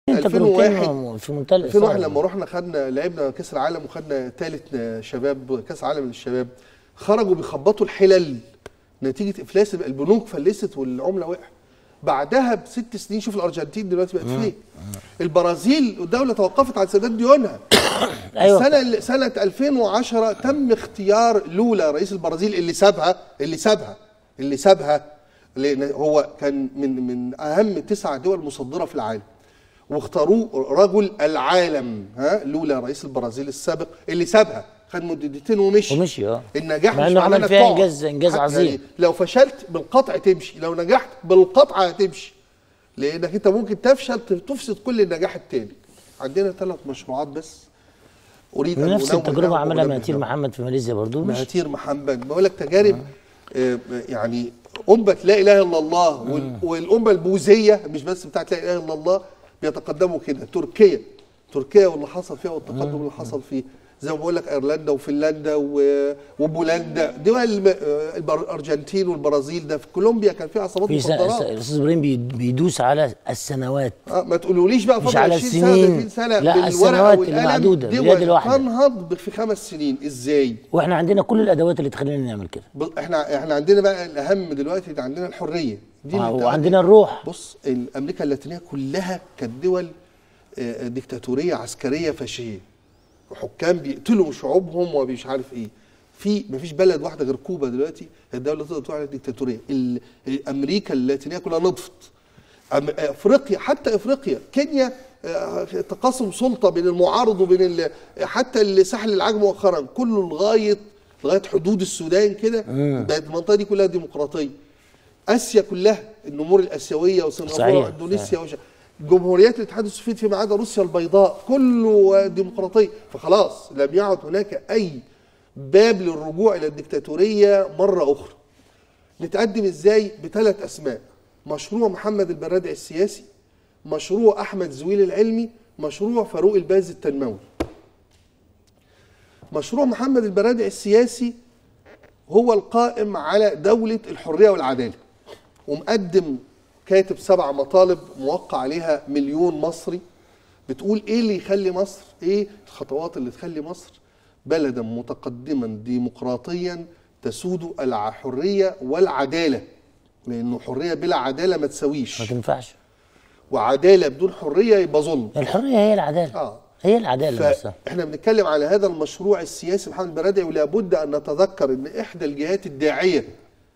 انت 2001 في منتهى 2001 لما رحنا لعبنا كاس العالم وخدنا ثالث شباب كاس عالم للشباب، خرجوا بيخبطوا الحلل نتيجه افلاس البنوك، فلست والعمله وقع. بعدها ب6 سنين شوف الارجنتين دلوقتي بقت فين. البرازيل الدوله توقفت عن سداد ديونها. أيوة. سنه 2010 تم اختيار لولا رئيس البرازيل اللي سابها لان هو كان من اهم 9 دول مصدره في العالم، واختاروه رجل العالم. لولا رئيس البرازيل السابق اللي سابها، خد مدتين ومشي. النجاح مع انه عمل فيها انجاز عظيم. يعني لو فشلت بالقطع تمشي، لو نجحت بالقطع هتمشي، لانك انت ممكن تفشل تفسد كل النجاح التاني. عندنا 3 مشروعات بس اريد ان نفس التجربه عملها مهاتير محمد في ماليزيا برضو. مهاتير محمد بقول لك تجارب يعني أمة لا إله إلا الله والأمة البوذية مش بس بتاعت لا إله إلا الله بيتقدموا كده. تركيا واللي حصل فيها والتقدم اللي حصل فيه، زي ما بقول لك ايرلندا وفنلندا وبولندا، دول الارجنتين والبرازيل، ده في كولومبيا كان في عصابات مخدرات. الاستاذ ابراهيم بيدوس على السنوات، ما تقولوليش بقى مش على السنين، لا السنوات المعدوده. بلاد الواحده تنهض في 5 سنين ازاي؟ واحنا عندنا كل الادوات اللي تخلينا نعمل كده. احنا عندنا بقى الاهم دلوقتي، عندنا الحريه دي وعندنا الروح. بص امريكا اللاتينيه كلها كانت دول ديكتاتوريه عسكريه فاشيه، وحكام بيقتلوا شعوبهم ومش عارف ايه. مفيش بلد واحده غير كوبا دلوقتي الدوله اللي تقدر تقول عليها ديكتاتوريه. امريكا اللاتينيه كلها نطفت. افريقيا، حتى افريقيا، كينيا تقاسم سلطه بين المعارض وبين حتى الساحل العاج مؤخرا كله لغايه حدود السودان كده بقت المنطقه دي كلها ديمقراطيه. اسيا كلها النمور الاسيويه وسنغافوره واندونيسيا جمهوريات الاتحاد السوفيتي فيما عدا روسيا البيضاء كله ديمقراطيه. فخلاص لم يعد هناك اي باب للرجوع الى الديكتاتوريه مره اخرى. نتقدم ازاي؟ ب3 اسماء: مشروع محمد البرادعي السياسي، مشروع احمد زويل العلمي، مشروع فاروق الباز التنموي. مشروع محمد البرادعي السياسي هو القائم على دوله الحريه والعداله، ومقدم كاتب 7 مطالب موقع عليها مليون مصري، بتقول ايه اللي يخلي مصر، ايه الخطوات اللي تخلي مصر بلدا متقدما ديمقراطيا تسود الحريه والعداله، لانه حريه بلا عداله ما تساويش، ما تنفعش، وعداله بدون حريه يبقى ظلم. الحريه هي العداله. هي العداله نفسها. احنا بنتكلم على هذا المشروع السياسي محمد البرادعي، ولا بد ان نتذكر ان احدى الجهات الداعيه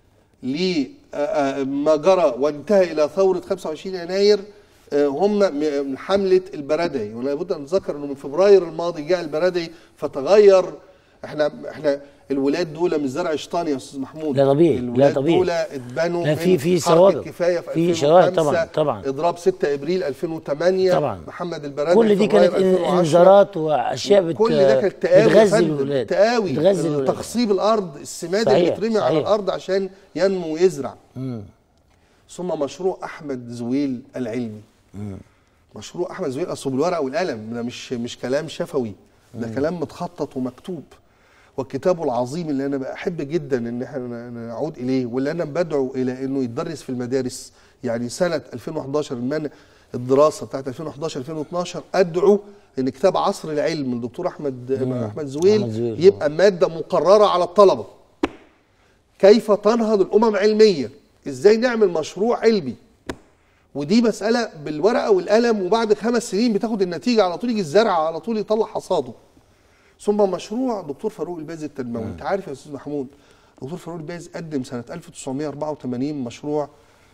لما جرى وانتهى الى ثوره 25 يناير هم من حمله البرادعي، ولا بد ان نتذكر انه من فبراير الماضي جاء البرادعي فتغير. احنا الولاد دول مش زرع شيطان يا استاذ محمود، لا طبيعي، لا طبيعي، دول اتبنوا لا في سوابق، كفايه في شواهد طبعا اضراب 6 ابريل 2008 طبعا. محمد البرادعي كل دي كانت انذارات واشياء كل ده كانت بتغذي الولاد، تقاوي تخصيب الارض، السماد اللي بيترمي على الارض عشان ينمو ويزرع. ثم مشروع احمد زويل العلمي. مشروع احمد زويل اصله بالورقه والقلم، ده مش كلام شفوي، ده كلام متخطط ومكتوب. وكتابه العظيم اللي انا بحب جدا ان احنا نعود اليه، واللي انا بدعو الى انه يتدرس في المدارس. يعني سنه 2011 الدراسه بتاعت 2011 2012 ادعو ان كتاب عصر العلم الدكتور احمد زويل يبقى ماده مقرره على الطلبه. كيف تنهض الامم علميا؟ ازاي نعمل مشروع علمي؟ ودي مساله بالورقه والقلم، وبعد 5 سنين بتاخد النتيجه على طول، يجي الزرع على طول يطلع حصاده. ثم مشروع دكتور فاروق الباز التنموي. انت عارف يا استاذ محمود دكتور فاروق الباز قدم سنه 1984 مشروع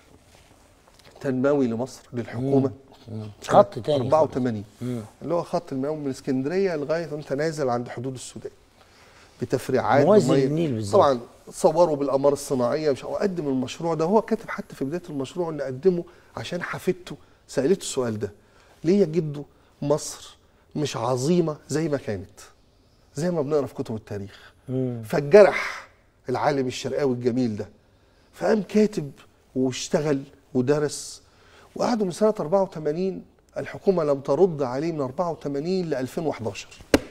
تنموي لمصر للحكومه. خط تاني 84 اللي هو خط المياه من اسكندريه لغايه وانت نازل عند حدود السودان بتفريعات موازي النيل بالظبط. طبعا صوروا بالاقمار الصناعيه، مش قدم المشروع ده. هو كاتب حتى في بدايه المشروع ان قدمه عشان حفيدته سالته السؤال ده: ليه يا جدو مصر مش عظيمه زي ما كانت، زي ما بنقرا في كتب التاريخ؟ فالجرح العالم الشرقاوي الجميل ده، فقام كاتب واشتغل ودرس، وقعدوا من سنه 84 الحكومه لم ترد عليه من 84 ل 2011.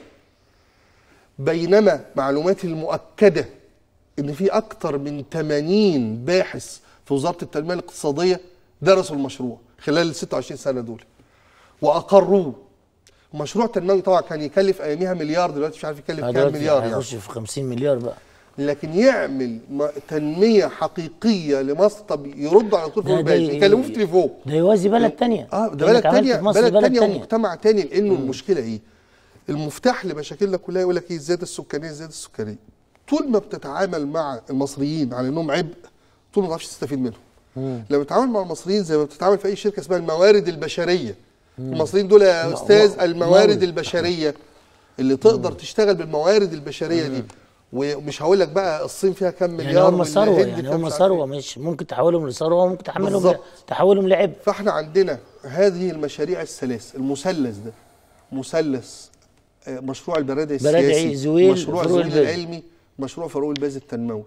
بينما معلوماتي المؤكده ان في اكثر من 80 باحث في وزاره التنميه الاقتصاديه درسوا المشروع خلال ال 26 سنه دول، واقروه. مشروع تنموي طبعا كان يكلف اياميها مليار، دلوقتي مش عارف يكلف كام مليار يعني. هيخش في 50 مليار بقى. لكن يعمل تنميه حقيقيه لمصر. طب يردوا على طول يكلموه في التليفون. ده يوازي بلد ثانيه. ده بلد ثانيه، بلد ثانيه ومجتمع ثاني. لانه المشكله ايه؟ المفتاح لمشاكلنا كلها يقول لك ايه؟ الزياده السكانيه، الزياده السكانيه. طول ما بتتعامل مع المصريين على انهم عبء، طول ما تعرفش تستفيد منهم. لما بتتعامل مع المصريين زي ما بتتعامل في اي شركه اسمها الموارد البشريه. المصريين دول يا استاذ الموارد البشريه اللي تقدر تشتغل بالموارد البشريه دي. ومش هقول لك بقى الصين فيها كام مليار، يعني هم ثروه، يعني هم ثروه، مش ممكن تحولهم لثروه وممكن تحولهم لعبء. فاحنا عندنا هذه المشاريع الثلاث، المثلث ده، مثلث مشروع البرادعي السياسي، زويل، مشروع زويل العلمي، مشروع فاروق الباز التنموي.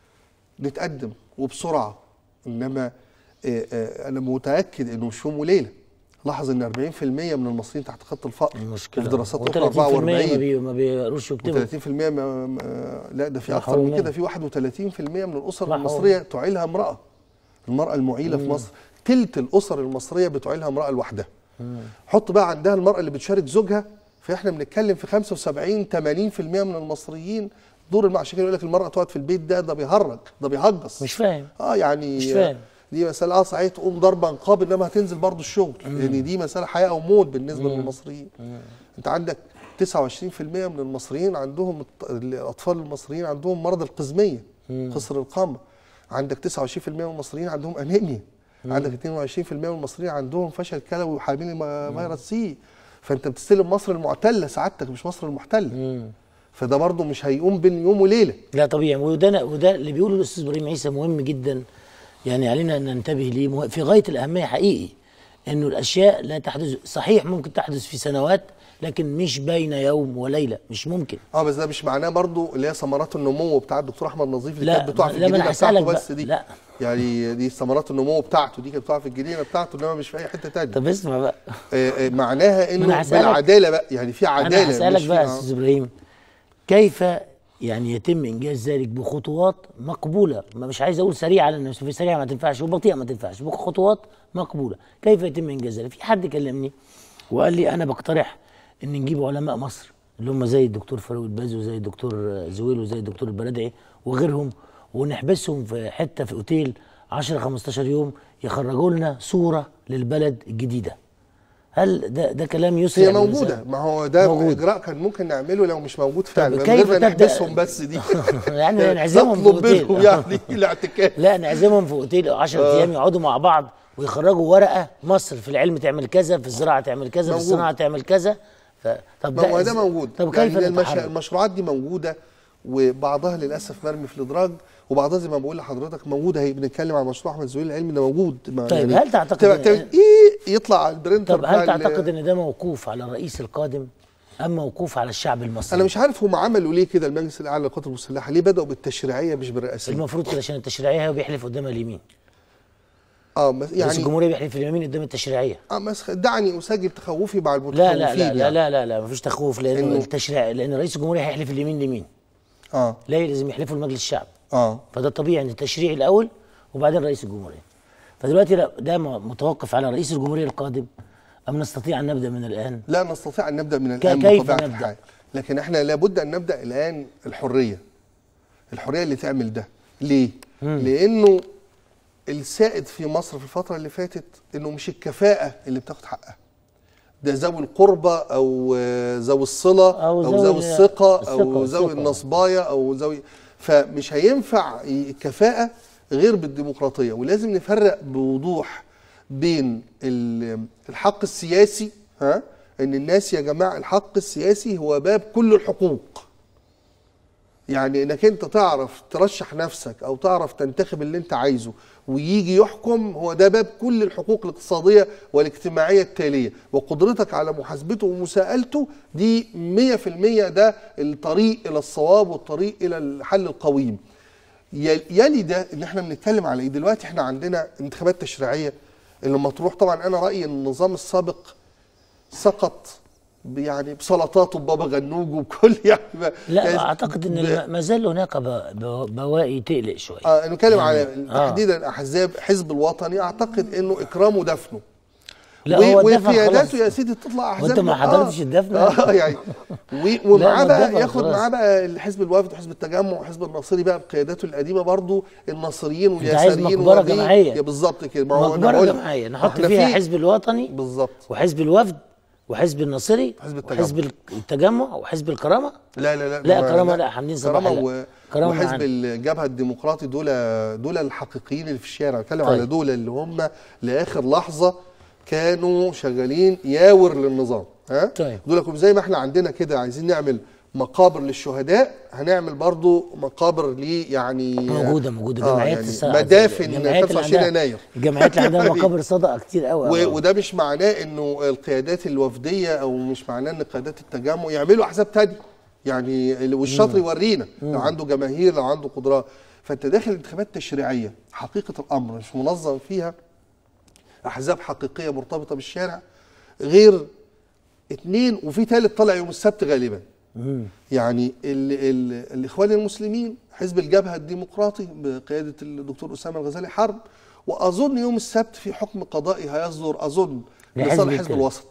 نتقدم وبسرعه. انما انا متاكد انه مش يوم وليله. لاحظ ان 40% من المصريين تحت خط الفقر. المشكله في دراسات اخرى 44 ما بيقروش يكتبوا. و30% لا ده في اكثر من كده، في 31% من الاسر المصريه تعيلها امراه. المراه المعيله في مصر ثلث الاسر المصريه بتعيلها امراه لوحدها. حط بقى عندها المراه اللي بتشارك زوجها، فاحنا بنتكلم في 75 80% من المصريين دور عشان كده يقول لك المراه تقعد في البيت، ده بيهرج، ده بيهجص. مش فاهم. يعني مش فاهم. دي مسألة صحيح تقوم ضربة نقاب، انما هتنزل برضه الشغل. يعني دي مسألة حياة او موت بالنسبة للمصريين. انت عندك 29% من المصريين عندهم، الاطفال المصريين عندهم مرض القزمية، قصر القامة. عندك 29% من المصريين عندهم انيميا. عندك 22% من المصريين عندهم فشل كلوي وحاملين فيروس سي. فانت بتستلم مصر المعتلة سعادتك، مش مصر المحتلة. فده برضه مش هيقوم بين يوم وليلة. لا طبيعي. وده اللي بيقوله الاستاذ ابراهيم عيسى مهم جدا، يعني علينا ان ننتبه ليه في غايه الاهميه حقيقي. انه الاشياء لا تحدث، صحيح ممكن تحدث في سنوات، لكن مش بين يوم وليله، مش ممكن. بس ده مش معناه برضو اللي هي ثمرات النمو بتاع الدكتور احمد نظيف اللي كانت بتقع في الجنينه بتاعته بس دي. لا يعني دي ثمرات النمو بتاعته، دي كانت بتقع في الجنينه بتاعته، انما مش في اي حته ثانيه. طب اسمع بقى. معناها انه بالعداله بقى، يعني في عداله. انا هسالك بقى يا استاذ ابراهيم، كيف يعني يتم انجاز ذلك بخطوات مقبوله؟ مش عايز اقول سريعه لان في سريعه ما تنفعش وبطيئه ما تنفعش، بخطوات مقبوله. كيف يتم انجاز ذلك؟ في حد كلمني وقال لي انا بقترح ان نجيب علماء مصر اللي هم زي الدكتور فاروق الباز وزي الدكتور زويل وزي الدكتور البرادعي وغيرهم، ونحبسهم في حته في اوتيل 10 15 يوم يخرجوا لنا صوره للبلد الجديده. هل ده كلام يسرع؟ هي موجوده، ما هو ده موجود. اجراء كان ممكن نعمله لو مش موجود فعلا، من غير ما نحبسهم بس دي. يعني نعزمهم في اوتيل يعني الاعتكاف. لا نعزمهم في اوتيل 10 ايام يقعدوا مع بعض ويخرجوا ورقه مصر في العلم تعمل كذا، في الزراعه تعمل كذا، في الصناعه تعمل كذا. طب ده موجود. طب كيف يعني المشروعات دي موجوده، وبعضها للاسف مرمي في الادراج، وبعضها زي ما بقول لحضرتك موجوده. هي بنتكلم عن مشروع احمد زويل العلمي ده موجود. طيب يعني هل تعتقد يطلع على البرنتر؟ طب هل تعتقد ان ده موقوف على الرئيس القادم ام موقوف على الشعب المصري؟ انا مش عارف هم عملوا ليه كده. المجلس الاعلى للقوات المسلحه ليه بداوا بالتشريعيه مش بالرئاسيه؟ المفروض كده عشان التشريعيه هو بيحلف قدامها اليمين. يعني رئيس الجمهوريه بيحلف اليمين قدام التشريعيه. دعني اسجل تخوفي مع المتخوفين. لا لا لا لا لا لا, لا مفيش تخوف، لانه التشريع، لان رئيس الجمهوريه هيحلف اليمين لمين؟ لا لازم يحلفوا لمجلس الشعب. فده طبيعي ان التشريع الاول وبعدين رئيس الجمهوريه. فدلوقتي ده متوقف على رئيس الجمهوريه القادم ام نستطيع ان نبدا من الان؟ لا نستطيع ان نبدا من الان كيف نبدا؟ لكن احنا لابد ان نبدا الان الحريه اللي تعمل ده. ليه؟ لانه السائد في مصر في الفتره اللي فاتت انه مش الكفاءه اللي بتاخد حقها، ده ذوي القربة او ذوي الصله او ذوي الثقه او ذوي النصبايه او ذوي. فمش هينفع الكفاءه غير بالديمقراطيه. ولازم نفرق بوضوح بين الحق السياسي، ان الناس يا جماعه الحق السياسي هو باب كل الحقوق. يعني انك انت تعرف ترشح نفسك او تعرف تنتخب اللي انت عايزه ويجي يحكم، هو ده باب كل الحقوق الاقتصاديه والاجتماعيه التاليه، وقدرتك على محاسبته ومساءلته دي 100% ده الطريق الى الصواب والطريق الى الحل القويم. يلي ده ان احنا بنتكلم على ايه دلوقتي؟ احنا عندنا انتخابات تشريعيه اللي مطروح. طبعا انا رايي ان النظام السابق سقط يعني بسلطاته ببابا غنوج وكل يعني لا اعتقد ان ما زال هناك بواقي تقلق شويه. نتكلم على تحديدا احزاب حزب الوطني، اعتقد انه اكرامه ودفنه وقياداته يا سيدي تطلع احزاب. وانت ما حضرتش الدفن؟ يعني ومعاه بقى ياخد معاه بقى حزب الوفد وحزب التجمع وحزب الناصري بقى بقياداته القديمه برضه، الناصريين واليساريين. مقبره جماعيه بالظبط كده. مقبره جماعيه نحط فيها حزب الوطني بالظبط، وحزب الوفد وحزب الناصري وحزب التجمع وحزب الكرامه. لا كرامه لا، حمدين صباح كرامه وحزب الجبهه الديمقراطي. دول الحقيقيين اللي في الشارع. بتكلم على دول اللي هم لاخر لحظه كانوا شغالين ياور للنظام. دول زي ما احنا عندنا كده عايزين نعمل مقابر للشهداء، هنعمل برضو مقابر ليه يعني موجوده جمعيات يعني مدافن 25 يناير. الجمعيات اللي عندها مقابر صدقه كتير قوي. وده مش معناه انه القيادات الوفديه او مش معناه ان قيادات التجمع يعملوا احزاب تانية يعني، والشاطر يورينا لو عنده جماهير لو عنده قدرات. فانت داخل انتخابات تشريعيه حقيقه الامر مش منظم فيها احزاب حقيقيه مرتبطه بالشارع غير 2، وفي ثالث طالع يوم السبت غالبا. يعني الاخوان المسلمين، حزب الجبهه الديمقراطي بقياده الدكتور اسامه الغزالي حرب، واظن يوم السبت في حكم قضائي هيصدر اظن لصالح حزب الوسط.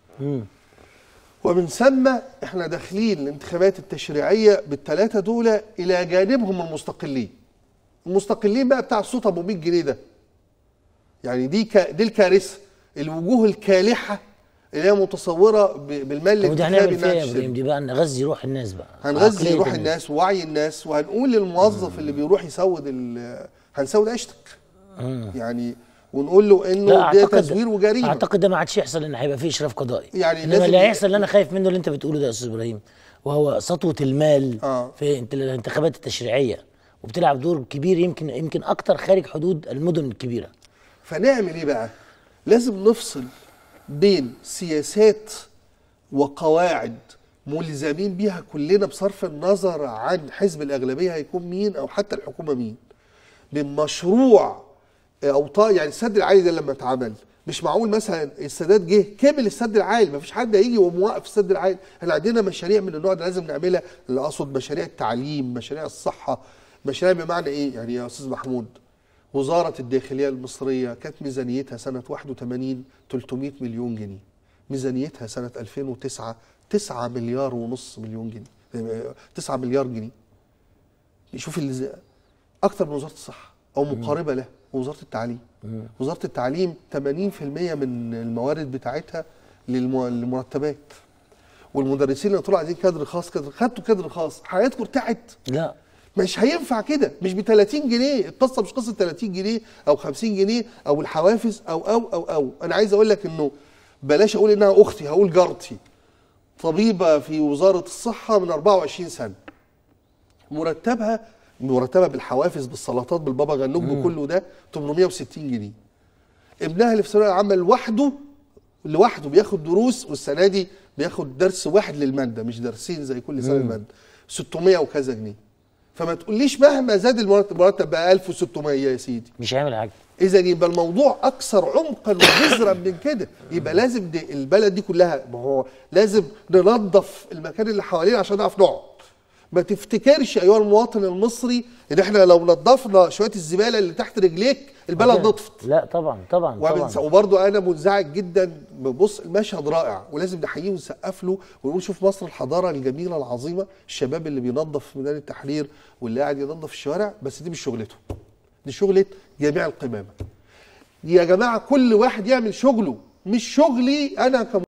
ومن ثم احنا داخلين الانتخابات التشريعيه بالثلاثه دول الى جانبهم المستقلين بقى بتاع الصوت ابو 100 جنيه ده. يعني دي الكارثه، الوجوه الكالحه اللي هي متصوره بالمال الانتخابي. هنعمل فيها يا ابراهيم دي بقى نغذي روح الناس بقى، هنغذي روح الناس ووعي الناس، وهنقول للموظف اللي بيروح يسود هنسود عيشتك يعني، ونقول له انه ده تزوير وجريمه. اعتقد ده ما عادش يحصل، ان هيبقى فيه اشراف قضائي يعني. انما اللي هيحصل اللي انا خايف منه اللي انت بتقوله ده يا استاذ ابراهيم، وهو سطوه المال في الانتخابات التشريعيه، وبتلعب دور كبير يمكن اكتر خارج حدود المدن الكبيره. فنعمل ايه بقى؟ لازم نفصل بين سياسات وقواعد ملزمين بيها كلنا بصرف النظر عن حزب الأغلبية هيكون مين أو حتى الحكومة مين، بين مشروع يعني السد العالي ده لما اتعمل مش معقول مثلا السادات جه كمل السد العالي، مفيش حد هيجي وموقف السد العالي. احنا عندنا مشاريع من النوع ده لازم نعملها، اللي اقصد مشاريع التعليم، مشاريع الصحة، مشاريع بمعنى ايه؟ يعني يا أستاذ محمود، وزارة الداخلية المصرية كانت ميزانيتها سنة 81 300 مليون جنيه، ميزانيتها سنة 2009 9 مليار ونص مليون جنيه، 9 مليار جنيه. شوف أكتر من وزارة الصحة أو مقاربة له. ووزارة التعليم، وزارة التعليم 80% من الموارد بتاعتها للمرتبات، والمدرسين اللي طلعوا عايزين كادر خاص، خدتوا كادر خاص، حياتكم ارتاحت؟ لا مش هينفع كده، مش ب 30 جنيه، القصه مش قصه 30 جنيه او 50 جنيه او الحوافز او انا عايز اقول لك انه بلاش اقول انها اختي، هقول جارتي طبيبه في وزاره الصحه من 24 سنه، مرتبه بالحوافز بالسلطات بالبابا غنوج بكله ده 860 جنيه. ابنها اللي في الثانويه العامه لوحده بياخد دروس، والسنه دي بياخد درس واحد للماده مش درسين زي كل سنه الماده، 600 وكذا جنيه. فما تقوليش مهما زاد المرتب بقى 1600 يا سيدي مش هيعمل حاجه. اذا يبقى الموضوع اكثر عمقا وجذرا من كده. يبقى لازم البلد دي كلها، ما هو لازم ننظف المكان اللي حوالينا عشان نعرف نقعد. ما تفتكرش ايها المواطن المصري ان احنا لو نظفنا شويه الزباله اللي تحت رجليك البلد نطفت. لا طبعا وبرضه انا منزعج جدا. بص المشهد رائع ولازم نحييه ونسقف له ونقول شوف مصر الحضاره الجميله العظيمه، الشباب اللي بينظف في ميدان التحرير واللي قاعد ينظف الشوارع، بس دي مش شغلته، دي شغله جميع القمامه. يا جماعه كل واحد يعمل شغله، مش شغلي انا